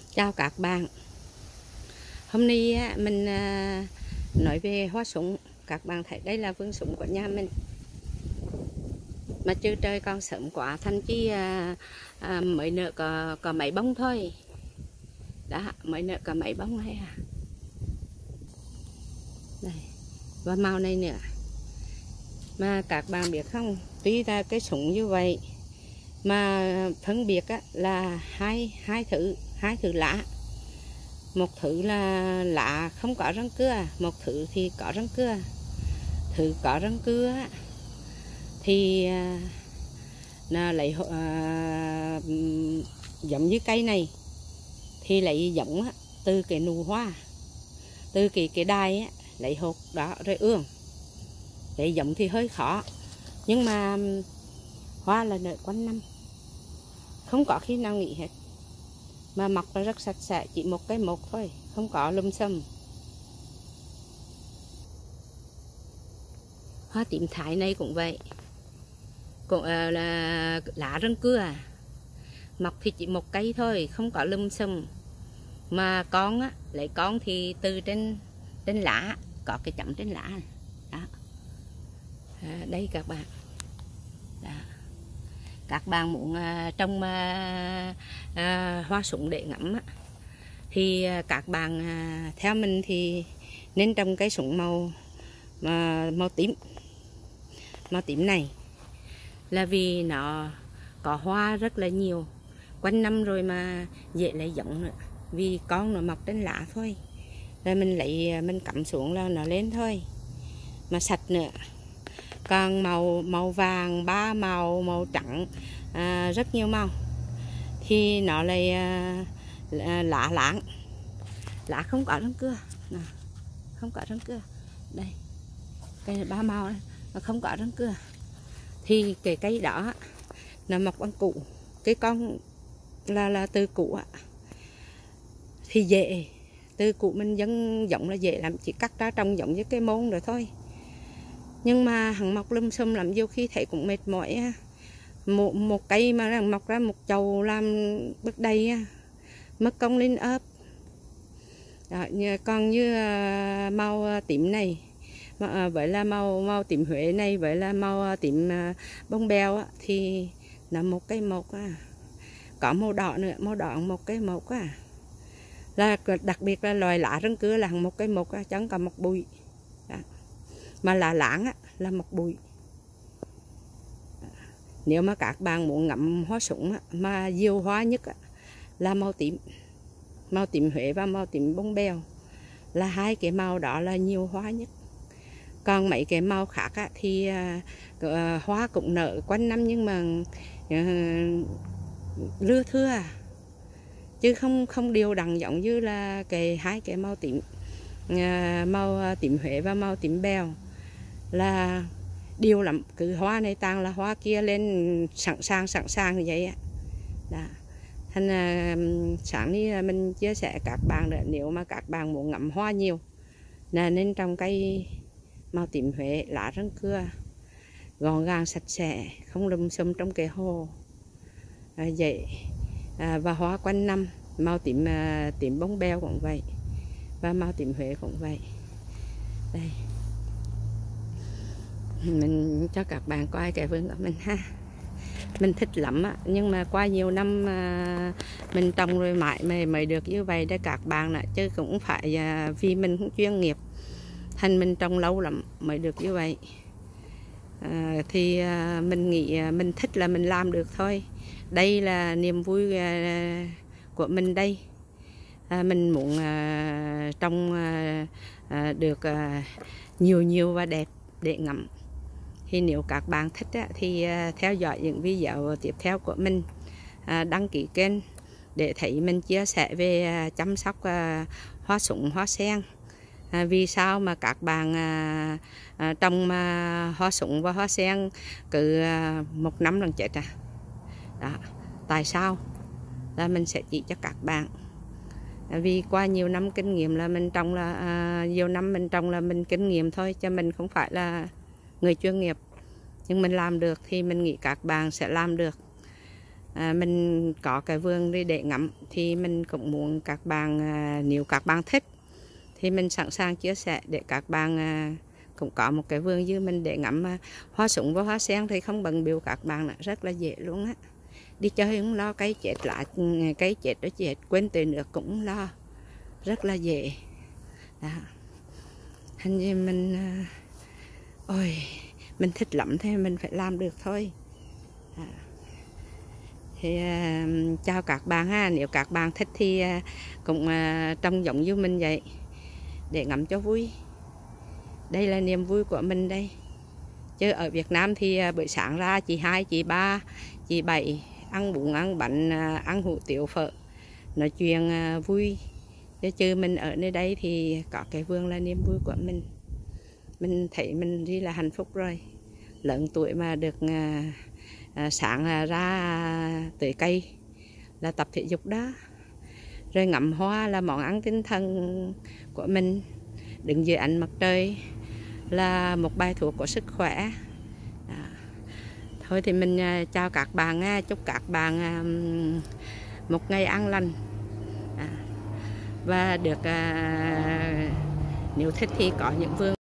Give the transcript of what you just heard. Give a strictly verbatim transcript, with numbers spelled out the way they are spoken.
Chào các bạn. Hôm nay á, mình à, nói về hoa súng. Các bạn thấy đây là vườn súng của nhà mình. Mà chứ trời còn sớm quá, thậm chí à, à, mới nở có, có mấy bông thôi. Đó, mới nở có mấy bông này à. Đây, và màu này nữa. Mà các bạn biết không, tuy là cái súng như vậy mà phân biệt á, là hai hai thứ hai thứ lá. Một thứ là lá không có răng cưa, một thứ thì có răng cưa. Thứ có răng cưa thì là lấy à, giống như cây này thì lấy giống từ cái nụ hoa, từ cái cái đài á, lấy hột đó rồi ương. Lấy giống thì hơi khó, nhưng mà hoa là nở quanh năm, không có khi nào nghỉ hết, mà mọc là rất sạch sẽ, chỉ một cái một thôi, không có lùm xùm. Hoa tím Thái này cũng vậy, cũng à, là lá răng cưa, mọc thì chỉ một cây thôi, không có lùm xùm. Mà con á, lấy con thì từ trên trên lá, có cái chấm trên lá này. Đó. À, đây các bạn. Đó. Các bạn muốn à, trồng à, à, hoa súng để ngắm á, thì à, các bạn à, theo mình thì nên trồng cây súng màu mà màu tím. Màu tím này là vì nó có hoa rất là nhiều quanh năm rồi, mà dễ lấy giống nữa, vì con nó mọc trên lá thôi, rồi mình lấy mình cắm xuống là nó lên thôi, mà sạch nữa. Còn màu màu vàng, ba màu, màu trắng, à, rất nhiều màu thì nó lại à, lá láng, lá không có răng cưa, nào, không có răng cưa. Đây, cây ba màu này, nó không có răng cưa thì cái cây đó nó mọc bằng củ, cái con là là từ củ ạ, thì dễ, từ củ mình dân giống là dễ lắm, chỉ cắt ra trồng giống như cái môn rồi thôi. Nhưng mà hằng mọc lum xum lắm, nhiều khi thấy cũng mệt mỏi. Một, một cây mà mọc ra một chậu làm bước đây mất công lên ấp. Đó, còn như uh, màu tím này, mà, uh, với là màu màu tím Huế này, với là màu tím uh, bông bèo thì là một cây một à. Có màu đỏ nữa, màu đỏ một cây một à. Là đặc biệt là loài lá răng cưa là một cây một à, chẳng còn một bụi. Đó. Mà lá láng á, là một bụi. Nếu mà các bạn muốn ngắm hoa súng á, mà nhiều hoa nhất á, là màu tím, màu tím Huế và màu tím bông bèo, là hai cái màu đó là nhiều hoa nhất. Còn mấy cái màu khác á, thì uh, hoa cũng nở quanh năm, nhưng mà uh, lưa thưa, chứ không không đều đặn giống như là cái hai cái màu tím, uh, màu tím Huế và màu tím bèo là điều lắm. Cứ hoa này tàng là hoa kia lên sẵn sàng sẵn sàng như vậy á. Đó. Thành uh, sáng nay mình chia sẻ các bạn nữa, nếu mà các bạn muốn ngắm hoa nhiều là nên trồng cây màu tím Huế, lá răng cưa, gọn gàng sạch sẽ, không lùm xùm trong cái hồ, à, vậy à, và hoa quanh năm. Màu tím à, tím bông bèo cũng vậy, và màu tím Huế cũng vậy. Đây, mình cho các bạn coi cái vườn của mình ha. Mình thích lắm á, nhưng mà qua nhiều năm à, mình trồng rồi mãi mới mới được như vậy để các bạn nè, chứ cũng phải à, vì mình không chuyên nghiệp, thành mình trồng lâu lắm mới được như vậy. À, thì à, mình nghĩ à, mình thích là mình làm được thôi. Đây là niềm vui à, của mình đây. À, mình muốn à, trồng à, à, được à, nhiều nhiều và đẹp để ngắm. Thì nếu các bạn thích á, thì à, theo dõi những video tiếp theo của mình, à, đăng ký kênh để thấy mình chia sẻ về à, chăm sóc à, hoa súng, hoa sen. À, vì sao mà các bạn à, à, trồng à, hoa súng và hoa sen cứ à, một năm lần chết à? Đó. Tại sao? Là mình sẽ chỉ cho các bạn. À, vì qua nhiều năm kinh nghiệm là mình trồng là à, nhiều năm mình trồng là mình kinh nghiệm thôi, cho mình không phải là người chuyên nghiệp, nhưng mình làm được thì mình nghĩ các bạn sẽ làm được. à, mình có cái vườn đi để ngắm, thì mình cũng muốn các bạn à, nếu các bạn thích thì mình sẵn sàng chia sẻ để các bạn à, cũng có một cái vườn như mình để ngắm à, hoa súng và hoa sen thì không bận biểu các bạn nữa, rất là dễ luôn á. Đi chơi không lo cây chết lá, cây chết đó chết, quên tưới nước cũng lo, rất là dễ. Đó. Hình như mình à, ôi mình thích lắm thì mình phải làm được thôi. À. Thì à, chào các bạn ha, nếu các bạn thích thì à, cũng à, trồng giống như mình vậy để ngắm cho vui. Đây là niềm vui của mình đây. Chứ ở Việt Nam thì à, buổi sáng ra chị hai, chị ba, chị bảy ăn bún, ăn bánh, à, ăn hủ tiếu phở, nói chuyện à, vui. Chứ, chứ mình ở nơi đây thì có cái vườn là niềm vui của mình. Mình thấy mình đi là hạnh phúc rồi. Lớn tuổi mà được à, à, sáng à, ra à, tưới cây là tập thể dục đó. Rồi ngắm hoa là món ăn tinh thần của mình. Đứng dưới ánh mặt trời là một bài thuốc của sức khỏe. À. Thôi thì mình à, chào các bạn, à, chúc các bạn à, một ngày an lành. À. Và được à, nếu thích thì có những vườn